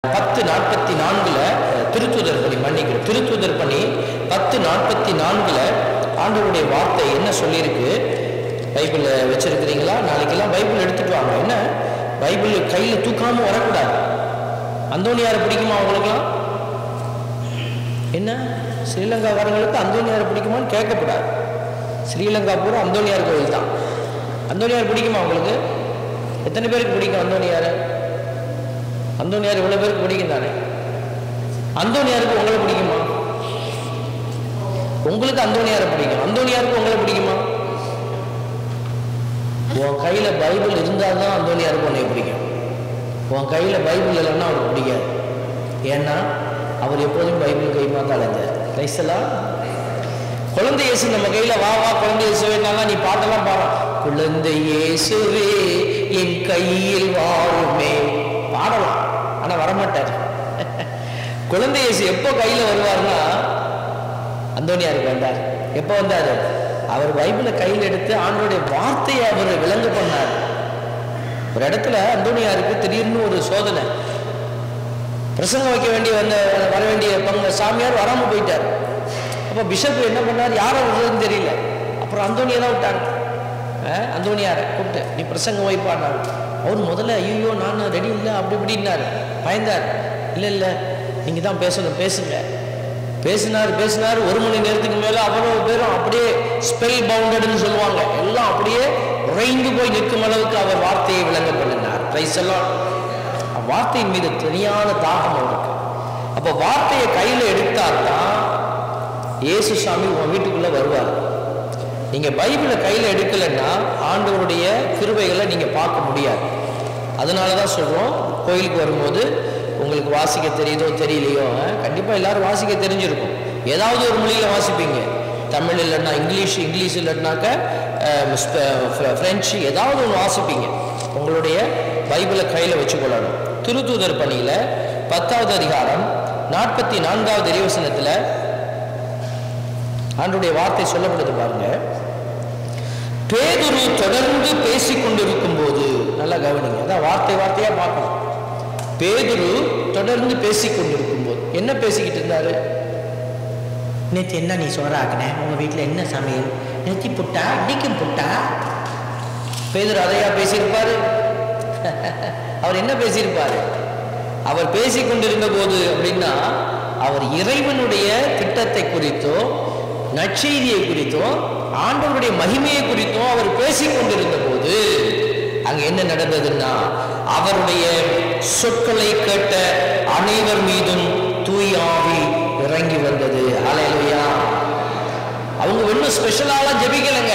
10:44 திருத்துதர் பணி மன்னிக்கிறோம். திருத்துதர் பணி 10:44 ஆண்டவருடைய வார்த்தை என்ன சொல்லியிருக்கு? பைபிளில் வச்சிருக்கிறீங்களா? நாளைக்கெல்லாம் பைபிள் எடுத்துட்டு வாங்க. என்ன பைபிள் கையில் தூக்காமல் வரக்கூடாது. அந்தோனியாரை பிடிக்குமா அவங்களுக்கெல்லாம்? என்ன ஸ்ரீலங்காக்காரங்களுக்கு அந்தோனியாரை பிடிக்குமான்னு கேட்கக்கூடாது. ஸ்ரீலங்கா பூரா அந்தோனியார் கோயில் தான். அந்தோனியார் பிடிக்குமா அவங்களுக்கு? எத்தனை பேருக்கு பிடிக்கும் அந்தோனியாரை? அந்தோனியார் இவ்வளோ பேருக்கு பிடிக்கும் தானே. அந்தோனியாருக்கு உங்களை பிடிக்குமா? உங்களுக்கு அந்தோனியாரை பிடிக்கும். அந்தோனியாருக்கு உங்களை பிடிக்குமா? உன் கையில் பைபிள் இருந்தால் தான் அந்தோனியாருக்கு உன்னை பிடிக்கும். உன் கையில் பைபிள் இல்லைன்னா அவருக்கு பிடிக்காது. ஏன்னா அவர் எப்போதும் பைபிள் கைமா தான் அலைஞ்சார். ரைசலா குழந்தை இயேசு நம்ம கையில் வா வா குழந்தை இயேசுவேனாலாம் நீ பாட்டெல்லாம் பாரு. குழந்தை இயேசுவே என் கையில் வாருமே பாடலாம், ஆனால் வரமாட்டார். குழந்தை இயேசு எப்போ கையில் வருவார்னா அந்தோனியாருக்கு வந்தார். எப்போ வந்தார்? அவர் பைபிளை கையில் எடுத்து ஆண்டோடைய வார்த்தையை அவர் விளங்க பண்ணார். ஒரு இடத்துல அந்தோனியாருக்கு திடீர்னு ஒரு சோதனை. பிரசங்கம் வைக்க வேண்டிய வர வேண்டிய சாமியார் வராமல் போயிட்டார். அப்போ பிஷப் என்ன பண்ணார்? யாரை விடுறதுன்னு தெரியல. அப்புறம் அந்தோனியை தான் விட்டாங்க. அந்தோனியாரை கூப்பிட்டு நீ பிரசங்கம் வைப்பான்னாரு. அவர் முதல்ல ஐயோ நான் ரெடி இல்லை அப்படி இப்படின்னாரு, பயந்தார். இல்லை நீங்கள் தான் பேசணும், பேசுங்க. பேசினார். 1 மணி நேரத்துக்கு மேலே அவ்வளோ பேரும் அப்படியே ஸ்பெல் பவுண்டட்னு சொல்லுவாங்க, எல்லாம் அப்படியே உறைந்து போய் நிற்கும் அளவுக்கு அவர் வார்த்தையை விளங்க பண்ணினார். பிரைஸ் எல்லாம் வார்த்தையின் மீது தனியான தாகம் அவருக்கு. அப்போ வார்த்தையை கையில் எடுத்தால்தான் இயேசு சாமி உன் வீட்டுக்குள்ளே வருவார். நீங்கள் பைபிளை கையில் எடுக்கலைன்னா ஆண்டவருடைய கிருபைகளை நீங்கள் பார்க்க முடியாது. அதனால தான் சொல்கிறோம், கோயிலுக்கு வரும்போது உங்களுக்கு வாசிக்க தெரியுதோ தெரியலையோ, கண்டிப்பாக எல்லாரும் வாசிக்க தெரிஞ்சிருக்கும். ஏதாவது ஒரு மொழியில் வாசிப்பீங்க. தமிழ் இல்லைன்னா இங்கிலீஷ் இல்லைன்னாக்க ஃப்ரெஞ்சு, ஏதாவது ஒன்று வாசிப்பீங்க. உங்களுடைய பைபிளை கையில் வச்சுக்கொள்ளணும். திருத்தூதர் பணியில் 10வது அதிகாரம் 44வது இறைவசனத்தில் ஆண்டவருடைய வார்த்தை சொல்லப்படுது பாருங்க. பேதுரு தொடர்ந்து பேசிக் கொண்டிருக்கும் போது, நல்லா கவனிங்க, அதான் வார்த்தையா பார்க்கணும். பேதுரு தொடர்ந்து பேசிக் கொண்டிருக்கும் போது என்ன பேசிக்கிட்டு இருந்தாரு? நேற்று என்ன நீ சொல்றாக்குன, உங்க வீட்டில் என்ன சமையல், நெத்தி புட்டா இடிக்கும் புட்டா. பேதுரு அதையா பேசியிருப்பாரு? அவர் என்ன பேசியிருப்பாரு? அவர் பேசிக் கொண்டிருந்த போது அப்படின்னா அவர் இறைவனுடைய திட்டத்தை குறித்தோ நற்செய்தியை குறித்தோ ஆண்டவருடைய மகிமையை குறித்தோ அவர் பேசிக் கொண்டிருந்த போது அங்க என்ன நடந்ததுன்னா அவருடைய சொற்களை கேட்ட அனைவர் மீதும் தூய ஆவி இறங்கி வந்தது. ஹல்லேலூயா. அவங்க இன்னும் ஸ்பெஷலாலாம் ஜெபிக்கலைங்க.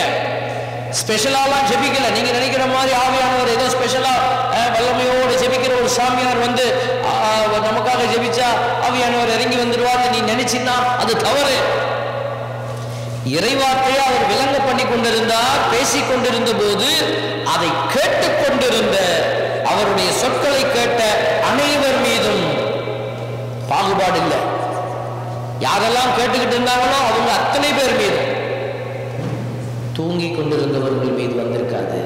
நீங்க நினைக்கிற மாதிரி ஆவியானவர் ஏதோ ஸ்பெஷலா வல்லமையோடு ஜெபிக்கிற ஒரு சாமியார் வந்து நமக்காக ஜெபிச்சா ஆவியானவர் இறங்கி வந்துடுவார் நீ நினைச்சின்னா அது தவறு. இறைவார்த்தையை அவர் விளங்க பண்ணி கொண்டிருந்தார். பேசிக் கொண்டிருந்த போது அதை கேட்டுக்கொண்டிருந்த அவருடைய சொற்களை கேட்ட அனைவர் மீதும் பாகுபாடு இல்லை. யாரெல்லாம் கேட்டுக்கிட்டு இருந்தாங்களோ அவங்க அத்தனை பேர் மீதும், தூங்கி கொண்டிருந்தவர்கள் மீது வந்திருக்காது.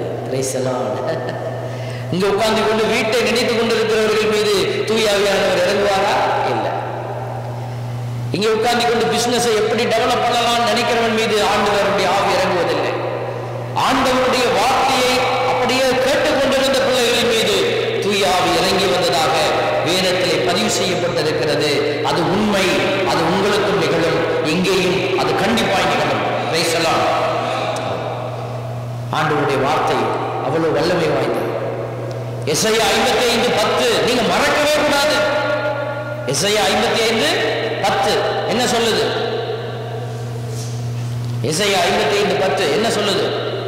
இங்க உட்கார்ந்து கொண்டு வீட்டை நினைத்துக் கொண்டிருக்கிறவர்கள் மீது தூய ஆவியானவர் இறங்குவாரா? இல்லை. இங்க உட்கார்ந்து கொண்டு பிசினஸை எப்படி டெவலப் பண்ணலாம் நினைக்கிறவன் மீது ஆண்டவருடைய ஆவி இறங்குவதில்லை. ஆண்டவருடைய வார்த்தையை அப்படியே கேட்டுக்கொண்டிருந்த பிள்ளைகளின் மீது தூய ஆவி இறங்கி வந்ததாக வேதத்திலே பதிவு செய்யப்பட்டிருக்கிறது. அது உண்மை. அது உங்களுக்கும் நிகழும், இங்கேயும் அது கண்டிப்பாய் நிகழும். Praise the lord. ஆண்டவருடைய வார்த்தை அவ்வளவு வல்லமை வாய்ந்தது. எசையா 55:10 நீங்க மறக்கவே கூடாது. எசையா 55:10 என்ன சொல்லுது? எசையா 55:10 என்ன சொல்லுது?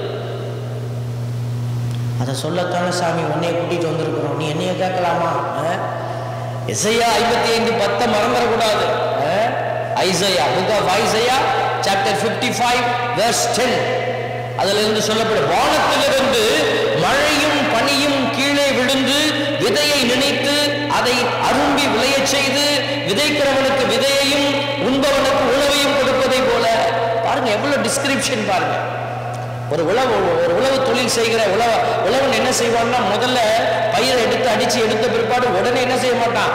அதை சொல்லத்தான சாமி உன்னைய கூட்டிட்டு வந்திருக்கிறோம், நீ என்னைய கேட்கலாமா? எசையா 55:10 மறந்துடக்கூடாது. Isaiah, book of Isaiah chapter 55 verse 10 அதுல இருந்து சொல்லப்படும், வானத்திலிருந்து மழையும் பனியும் கீழே விழுந்து விதையை நினைத்து அதை அரும்பி விளையச் செய்து விதைக்கிறவனுக்கு விதையையும் உண்பவனுக்கு உணவையும் கொடுப்பதை போல. பாருங்க எவ்வளவு டிஸ்கிரிப்ஷன் பாருங்க. ஒரு உழவு தொழில் செய்கிற உழவன் என்ன செய்வான்னா முதல்ல பயிரை எடுத்து அடிச்சு எடுத்த பிற்பாடு உடனே என்ன செய்ய மாட்டான்,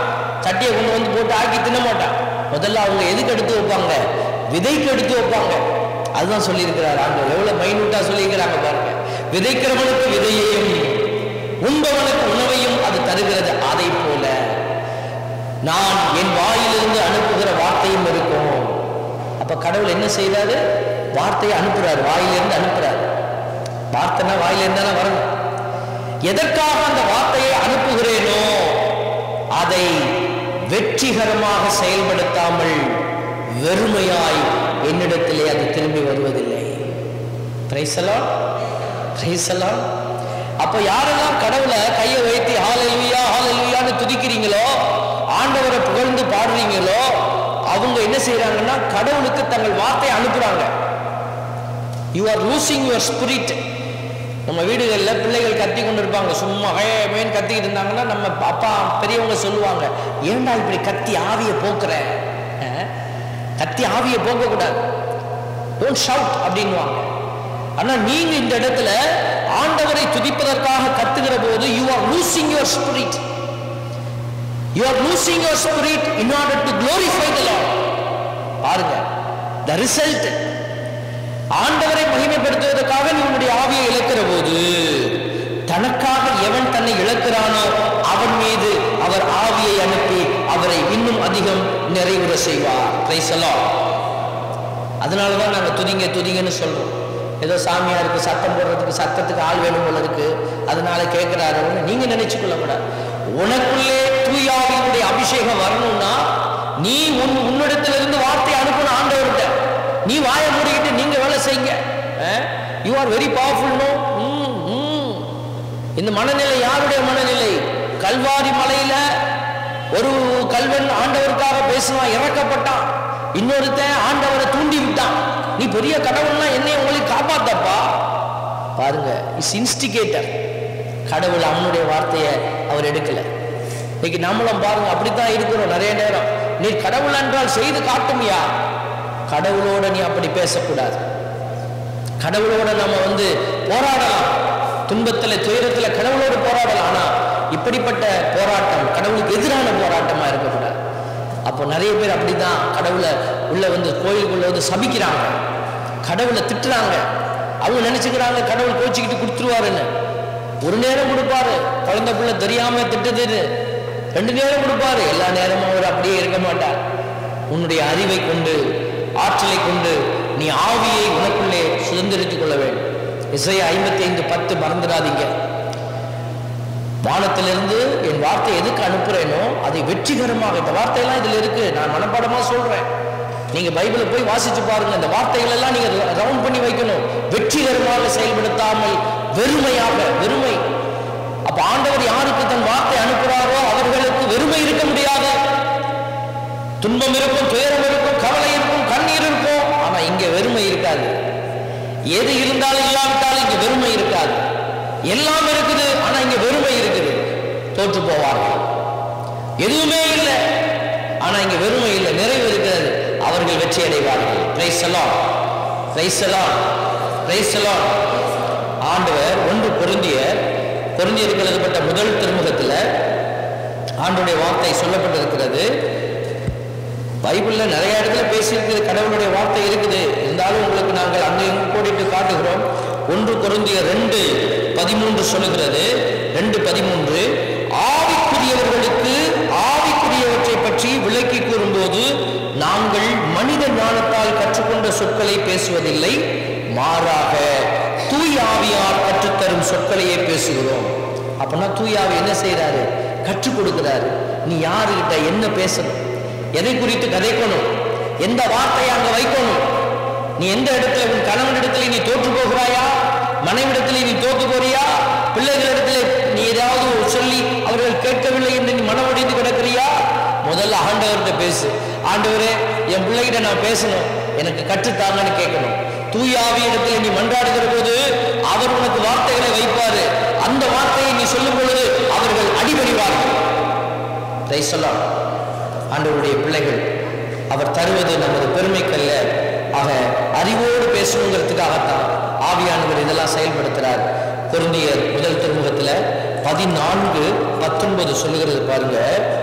சட்டியை கொண்டு வந்து போட்டு ஆக்கி தின்ன மாட்டான். முதல்ல அவங்க எதுக்கு எடுத்து வைப்பாங்க? விதைக்கு எடுத்து வைப்பாங்க. அதுதான் சொல்லியிருக்கிறார் ஆண்டவர். எவ்வளவு மைனூட்டா சொல்லியிருக்கிறாங்க பாருங்க. விதைக்கிறவனுக்கு விதையையும் உண்பவனுக்கு உணவையும் அது தருகிறது. அதை போல நான் என் வாயிலிருந்து அனுப்புகிற வார்த்தையும் இருக்கும். அப்ப கடவுள் என்ன செய்யறாரு? வார்த்தையை அனுப்புறாரு, வாயிலிருந்து அனுப்புறாரு. வார்த்தைனா வாயிலிருந்து தானே வரணும். எதற்காக அந்த வார்த்தையை அனுப்புகிறேனோ அதை வெற்றிகரமாக செயல்படுத்தாமல் வெறுமையாய் என்னிடத்திலே அது திரும்பி வருவதில்லை. Praise the lord, praise the lord. அப்ப யாரெல்லாம் கடவுளை கையை வைத்து ஹல்லேலூயா ஹல்லேலூயான்னு துதிக்கிறீங்களோ, ஆண்டவரை புகழ்ந்து பாடுறீங்களோ, அவங்க என்ன செய்யறாங்கன்னா கடவுளுக்கு தங்கள் வார்த்தையை அனுப்புறாங்க. You are losing your spirit. நம்ம வீடுகளில் பிள்ளைகள் கத்தி கொண்டு இருப்பாங்க, சும்மா மேன் கத்திக்கிட்டு இருந்தாங்கன்னா நம்ம அப்பா பெரியவங்க சொல்லுவாங்க, ஏண்டா இப்படி கத்தி ஆவியை போக்குற? கத்தி ஆவியை போக்க கூடாது, டோன்ட் ஷவுட் அப்படின்வாங்க. ஆனா நீங்க இந்த இடத்துல ஆண்டவரை துதிப்பதற்காக கத்துகிற போது you are losing your spirit. You are losing your spirit in order to glorify the lord. பாருங்க தி ரிசல்ட். ஆண்டவரை மகிமைப்படுத்துவதற்காக நீ உன்னுடைய ஆவியை இழக்கிற போது, தனக்காக எவன் தன்னை இழக்கிறானோ அவன் மீது அவர் ஆவியை அனுப்பி அவரை இன்னும் அதிகம் நிறைவுற செய்வார். Praise the lord. அதனாலதான் நாங்க துதிங்க துதிங்கன்னு சொல்றோம். ஏதோ சாமியாருக்கு சத்தம் போடுறதுக்கு சத்தத்துக்கு ஆள் வேணும் போல இருக்கு, அதனால கேட்கிறாரு நீங்க நினைச்சு கொள்ளக்கூடாது. உனக்குள்ளே தூயாவினுடைய அபிஷேகம் வரணும்னா நீ உன்னிடத்திலிருந்து வார்த்தையை அனுப்பணும் ஆண்டவர்கிட்ட. நீ வாயை மூடிக்கிட்டு நீங்க வேலை செய்யுங்க. You are very powerful. No, இந்த மனநிலை யாருடைய மனநிலை? கல்வாரி மலையில ஒரு கல்வன் ஆண்டவருக்காக பேசுவான், இறக்கப்பட்டான். இன்னொருத்தன் ஆண்டவரை தூண்டி விட்டான், நீ பெரிய கடவுள்னா என்னை உங்களை காப்பாத்தப்பா. பாருங்க, இஸ் இன்ஸ்டிகேட்டர். கடவுள் அவனுடைய வார்த்தையை அவர் எடுக்கல. இன்னைக்கு நம்மளும் பாருங்க அப்படித்தான் இருக்கிறோம். நிறைய நேரம் நீ கடவுள் என்றால் செய்து காட்டுமியா? கடவுளோட நீ அப்படி பேசக்கூடாது. கடவுளோட நம்ம போராடலாம், துன்பத்துல துயரத்துல கடவுளோடு போராடலாம். ஆனா இப்படிப்பட்ட போராட்டம் கடவுளுக்கு எதிரான போராட்டமா இருக்கக்கூடாது. அப்போ நிறைய பேர் அப்படிதான் கடவுளை உள்ள கோயிலுக்குள்ள சபிக்கிறாங்க, கடவுளை திட்டுறாங்க. அவங்க நினைச்சுக்கிறாங்க கடவுள் கோச்சிக்கிட்டு கொடுத்துருவாருன்னு. ஒரு நேரம் கொடுப்பாரு, குழந்தை பிள்ளை தெரியாம திட்டுதுன்னு 2 நேரம் கொடுப்பாரு. எல்லா நேரமும் அவர் அப்படியே இருக்க மாட்டார். உன்னுடைய அறிவை கொண்டு ஆற்றலை கொண்டு நீ ஆவியை உனக்குள்ளே சுதந்திரித்துக் கொள்ள வேண்டும். இசையா 55:10 மறந்துடாதீங்க. வானத்திலிருந்து என் வார்த்தை எதுக்கு அனுப்புறேனோ அதை வெற்றிகரமாக, இந்த வார்த்தையெல்லாம் இதுல இருக்கு, நான் மனப்பாடமா சொல்றேன். நீங்க பைபிளை போய் வாசிச்சு பாருங்க. இந்த வார்த்தைகள் எல்லாம் நீங்க ரவுண்ட் பண்ணி வைக்கணும். வெற்றிகரமாக செயல்படுத்தாமல் வெறுமையாக, வெறுமை. அப்ப ஆண்டவர் யாருக்கு தன் வார்த்தை அனுப்புறாரோ அவர்களுக்கு வெறுமை இருக்க முடியாது. துன்பம் இருக்கும், துயரம் இருக்கும், கவலை இருக்கும், கண்ணீர் இருக்கும். ஆனா இங்க வெறுமை இருக்காது. எது இருந்தாலும் இல்லாவிட்டாலும் இங்க வெறுமை இருக்காது. எல்லாம் இருக்குது, ஆனா இங்க வெறுமை இருக்குது. தோற்று போவார்கள். எதுவுமே இல்லை, ஆனா இங்க வெறுமை இல்லை, நிறைவு இருக்கிறது. அவர்கள் வெற்றி அடைவார்கள். Praise the lord, praise the lord, praise the lord. ஆண்டவர் 1 கொரிந்தியருக்கு எழுதப்பட்ட முதல் திருமுகத்துல ஆண்டவருடைய வார்த்தை சொல்லப்பட்டிருக்கிறது. பைபிள்ல நிறைய இடத்துல பேசியிருக்கிறது, கடவுளுடைய வார்த்தை இருக்குது. இருந்தாலும் உங்களுக்கு நாங்கள் அங்கே இங்கு கோடிட்டு காட்டுகிறோம். 1 கொரிந்தியர் 2:13 சொல்லுகிறது. 2:13 ஆவிக்குரியவர்களுக்கு ஆவிக்குரியவற்றை பற்றி விளக்கி கூறும்போது நாங்கள் மனித ஞானத்தால் கற்றுக்கொண்ட சொற்களை பேசுவதில்லை, மாறாக தூய ஆவியால் கற்றுத்தரும் சொற்களையே பேசுகிறோம். அப்படின்னா தூய ஆவி என்ன செய்யறாரு? கற்றுக் கொடுக்கிறாரு. நீ யாருகிட்ட என்ன பேசணும், எதை குறித்து கதைக்கணும், எந்த வார்த்தையை அங்க வைக்கணும். நீ எந்த இடத்துல, உன் கணவனிடத்துல நீ தோற்று போகிறாயா, மனைவிடத்திலே நீ தோற்று போறியா, பிள்ளைகளிடத்திலே நீ ஏதாவது சொல்லி அவர்கள் கேட்கவில்லை என்று நீ மனமுடைந்து கிடக்கிறியா? முதல்ல ஆண்டவர்கிட்ட பேசு. ஆண்டவரே, என் பிள்ளைகிட்ட நான் பேசணும், எனக்கு கற்றுத்தாங்கன்னு கேட்கணும். தூய ஆவியிடத்தில் நீ மன்றாடுகிற போது அவர் உனக்கு வார்த்தைகளை வைப்பாரு. அந்த வார்த்தையை நீ சொல்லும் பொழுது அவர்கள் அடிபணிவார்கள். Price the lord. ஆண்டவருடைய பிள்ளைகள் அவர் தருவது நமது பெருமைக்கல்ல, ஆக அறிவோடு பேசணுங்கிறதுக்காகத்தான் ஆவியானவர் இதெல்லாம் செயல்படுத்துறார். கொரிந்தியர் முதல் திருமுகத்துல 14:19 சொல்லுகிறது பாருங்க.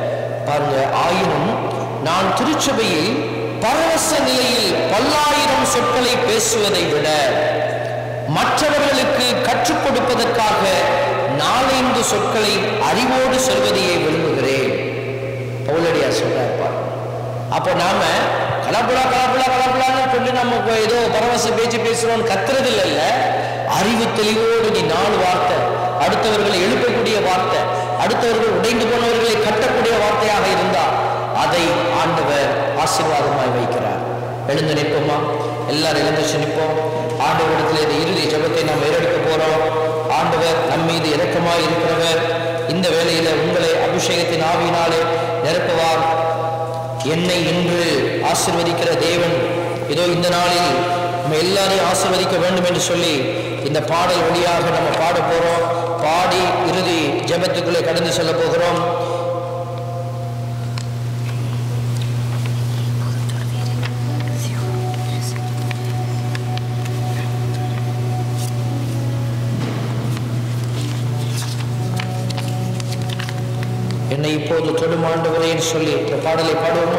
பாருங்க, ஆயினும் நான் திருச்சபையில் பரவச நிலையில் பல்லாயிரம் சொற்களை பேசுவதை விட மற்றவர்களுக்கு கற்றுக் கொடுப்பதற்காக 4-5 சொற்களை அறிவோடு சொல்வதையே விரும்புகிறேன். பவுலடியார் சொல்றார். அப்போ நாம கலப்பலான்னு சொல்லி நம்ம ஏதோ பரவச பேச்சு பேசுறோம்னு கத்துறது இல்ல. அறிவு தெளிவோடு நீ 4 வார்த்தை, அடுத்தவர்களை எழுப்பக்கூடிய வார்த்தை, அடுத்தவர்கள் உடைந்து போனவர்களை கட்டக்கூடிய வார்த்தையாக இருந்தால் அதை ஆண்டவர் ஆசீர்வாதமாய் வைக்கிறார். எழுந்து நிற்போமா? எல்லாரும் எழுந்து நிற்போம். ஆண்டவரிடத்தில் இந்த இறுதி ஜெபத்தை நாம் ஏறெடுக்க போறோம். ஆண்டவர் நம் மீது இரக்கமாய் இருக்கிறவர். இந்த வேளையில உங்களை அபிஷேகத்தின் ஆவியினாலே நிரப்புவார். என்னை இன்று ஆசீர்வதிக்கிற தேவன் இதோ இந்த நாளில் நம்ம எல்லாரையும் ஆசீர்வதிக்க வேண்டும் என்று சொல்லி இந்த பாடல் வழியாக நம்ம பாட போறோம். பாடி இறுதி ஜெபத்துக்குள்ளே கடந்து செல்ல போகிறோம். என்னை இப்போது தொடும் ஆண்டவரே என்று சொல்லி இந்த பாடலை பாடுவோமா?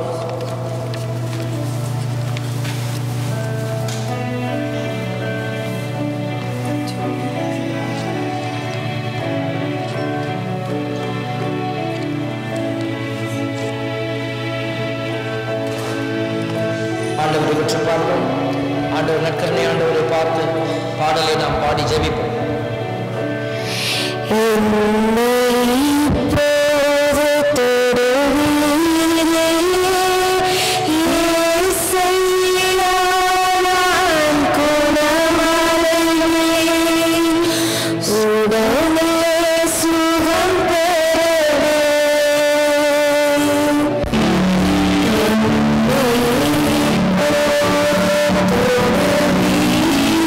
ஆண்டவரை விற்று பார்ப்போம். ஆண்டவர் நற்கருணை ஆண்டவரை பார்த்து பாடலை நாம் பாடி ஜெபிப்போம்.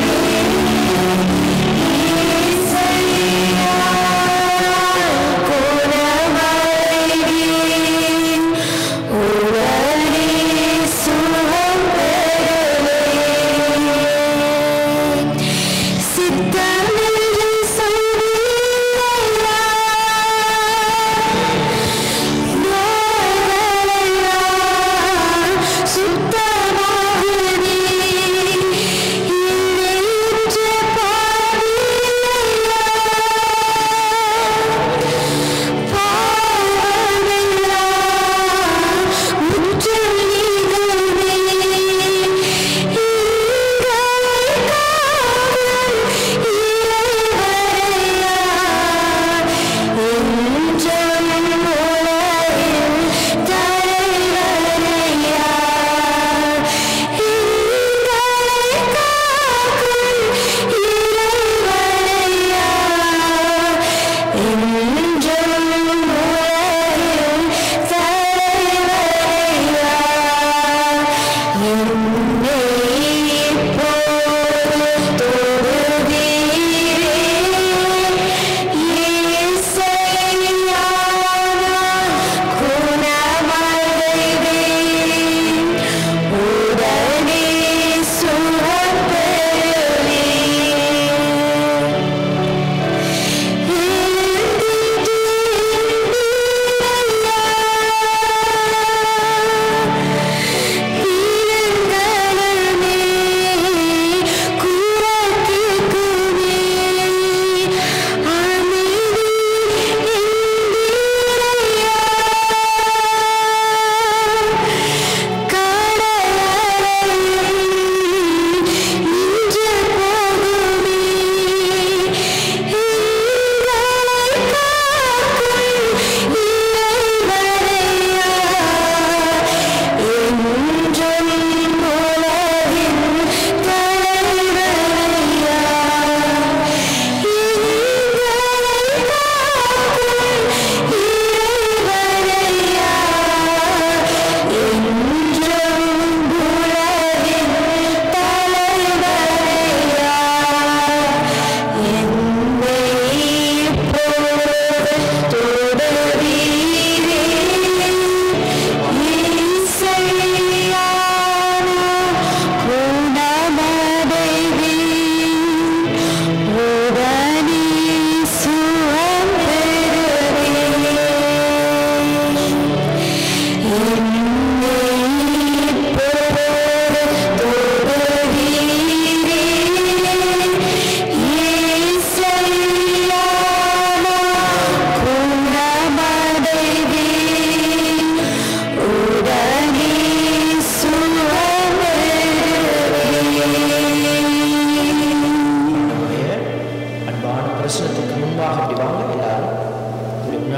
Oh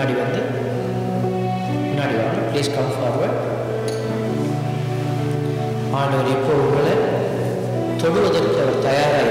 முன்னாடி வந்து முன்னாடி வாங்க. Please come forward. ஆண்டவர் இப்போ உங்களை தொடுவதற்கு அவர் தயாராக